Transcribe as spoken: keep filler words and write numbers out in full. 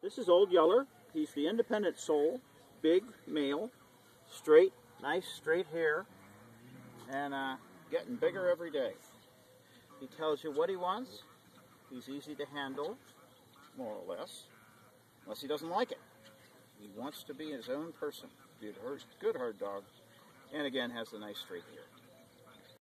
This is Old Yeller. He's the independent soul, big male, straight, nice straight hair, and uh, getting bigger every day. He tells you what he wants. He's easy to handle, more or less, unless he doesn't like it. He wants to be his own person. Good, good hard dog, and again has a nice straight hair.